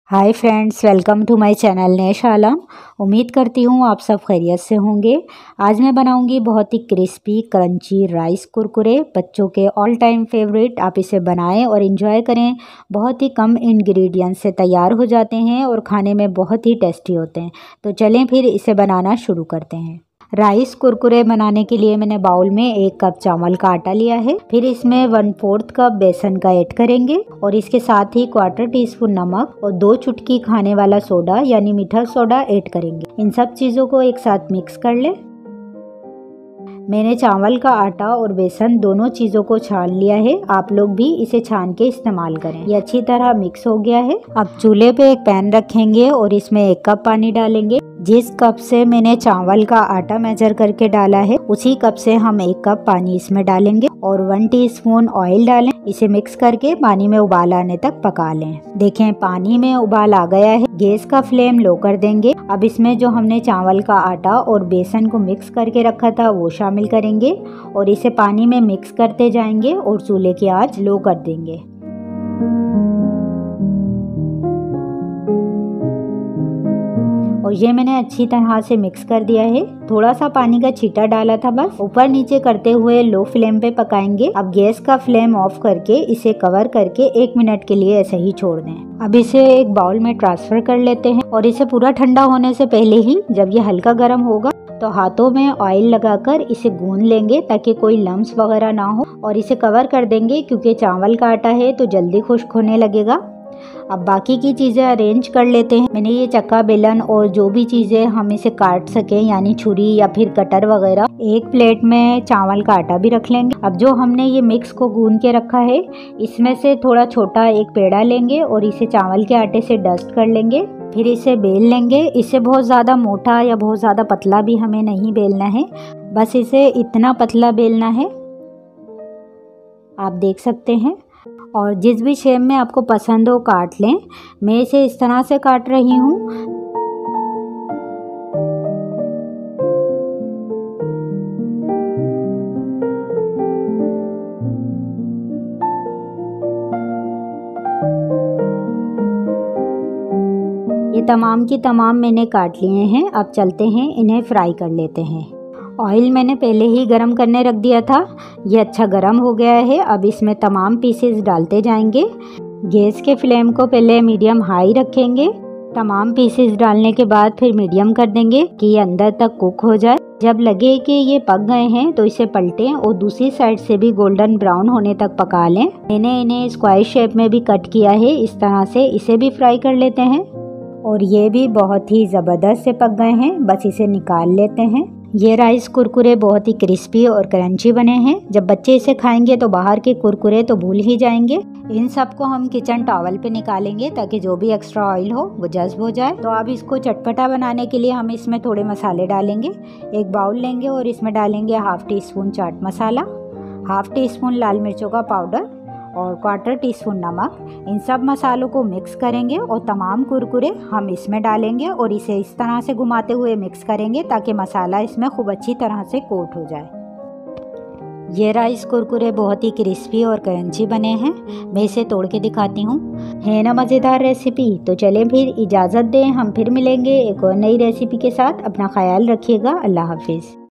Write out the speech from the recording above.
Hi friends, welcome to my channel Nesh Alam. उम्मीद करती हूँ आप सब खैरियत से होंगे। आज मैं बनाऊंगी बहुत ही क्रिस्पी क्रंची राइस कुरकुरे, बच्चों के ऑल टाइम फेवरेट। आप इसे बनाएं और इन्जॉय करें। बहुत ही कम इंग्रेडिएंट्स से तैयार हो जाते हैं और खाने में बहुत ही टेस्टी होते हैं। तो चलें फिर इसे बनाना शुरू करते हैं। राइस कुरकुरे बनाने के लिए मैंने बाउल में 1 कप चावल का आटा लिया है। फिर इसमें 1/4 कप बेसन का ऐड करेंगे और इसके साथ ही 1/4 टीस्पून नमक और 2 चुटकी खाने वाला सोडा यानी मीठा सोडा ऐड करेंगे। इन सब चीज़ों को एक साथ मिक्स कर लें। मैंने चावल का आटा और बेसन दोनों चीज़ों को छान लिया है। आप लोग भी इसे छान के इस्तेमाल करें। ये अच्छी तरह मिक्स हो गया है। अब चूल्हे पे एक पैन रखेंगे और इसमें 1 कप पानी डालेंगे। जिस कप से मैंने चावल का आटा मेजर करके डाला है उसी कप से हम 1 कप पानी इसमें डालेंगे और 1 टीस्पून ऑयल डालें। इसे मिक्स करके पानी में उबाल आने तक पका लें। देखें पानी में उबाल आ गया है। गैस का फ्लेम लो कर देंगे। अब इसमें जो हमने चावल का आटा और बेसन को मिक्स करके रखा था वो शामिल करेंगे और इसे पानी में मिक्स करते जाएंगे और चूल्हे की आंच लो कर देंगे। और ये मैंने अच्छी तरह से मिक्स कर दिया है। थोड़ा सा पानी का छींटा डाला था बस। ऊपर नीचे करते हुए लो फ्लेम पे पकाएंगे। अब गैस का फ्लेम ऑफ करके इसे कवर करके 1 मिनट के लिए ऐसे ही छोड़ दें। अब इसे एक बाउल में ट्रांसफर कर लेते हैं और इसे पूरा ठंडा होने से पहले ही जब ये हल्का गर्म होगा तो हाथों में ऑयल लगाकर इसे गूंद लेंगे ताकि कोई लम्स वगैरह ना हो और इसे कवर कर देंगे क्योंकि चावल का आटा है तो जल्दी खुश्क होने लगेगा। अब बाकी की चीज़ें अरेंज कर लेते हैं। मैंने ये चक्का बेलन और जो भी चीज़ें हम इसे काट सकें यानी छुरी या फिर कटर वगैरह, एक प्लेट में चावल का आटा भी रख लेंगे। अब जो हमने ये मिक्स को गूंद के रखा है इसमें से थोड़ा छोटा एक पेड़ा लेंगे और इसे चावल के आटे से डस्ट कर लेंगे। फिर इसे बेल लेंगे। इसे बहुत ज़्यादा मोटा या बहुत ज़्यादा पतला भी हमें नहीं बेलना है, बस इसे इतना पतला बेलना है, आप देख सकते हैं। और जिस भी शेप में आपको पसंद हो काट लें। मैं इसे इस तरह से काट रही हूँ। ये तमाम की तमाम मैंने काट लिए हैं। अब चलते हैं इन्हें फ्राई कर लेते हैं। ऑयल मैंने पहले ही गरम करने रख दिया था। ये अच्छा गरम हो गया है। अब इसमें तमाम पीसेस डालते जाएंगे। गैस के फ्लेम को पहले मीडियम हाई रखेंगे। तमाम पीसेस डालने के बाद फिर मीडियम कर देंगे कि ये अंदर तक कुक हो जाए। जब लगे कि ये पक गए हैं तो इसे पलटें और दूसरी साइड से भी गोल्डन ब्राउन होने तक पका लें। मैंने इन्हें स्क्वायर शेप में भी कट किया है। इस तरह से इसे भी फ्राई कर लेते हैं और ये भी बहुत ही ज़बरदस्त से पक गए हैं। बस इसे निकाल लेते हैं। ये राइस कुरकुरे बहुत ही क्रिस्पी और क्रंची बने हैं। जब बच्चे इसे खाएंगे तो बाहर के कुरकुरे तो भूल ही जाएंगे। इन सबको हम किचन टॉवल पे निकालेंगे ताकि जो भी एक्स्ट्रा ऑयल हो वो जज्ब हो जाए। तो अब इसको चटपटा बनाने के लिए हम इसमें थोड़े मसाले डालेंगे। एक बाउल लेंगे और इसमें डालेंगे 1/2 टीस्पून चाट मसाला, 1/2 टीस्पून लाल मिर्चों का पाउडर और 1/4 टीस्पून नमक। इन सब मसालों को मिक्स करेंगे और तमाम कुरकुरे हम इसमें डालेंगे और इसे इस तरह से घुमाते हुए मिक्स करेंगे ताकि मसाला इसमें खूब अच्छी तरह से कोट हो जाए। ये राइस कुरकुरे बहुत ही क्रिस्पी और क्रंची बने हैं। मैं इसे तोड़ के दिखाती हूँ। है ना मज़ेदार रेसिपी। तो चलें फिर इजाज़त दें, हम फिर मिलेंगे एक और नई रेसिपी के साथ। अपना ख्याल रखिएगा। अल्लाह हाफिज़।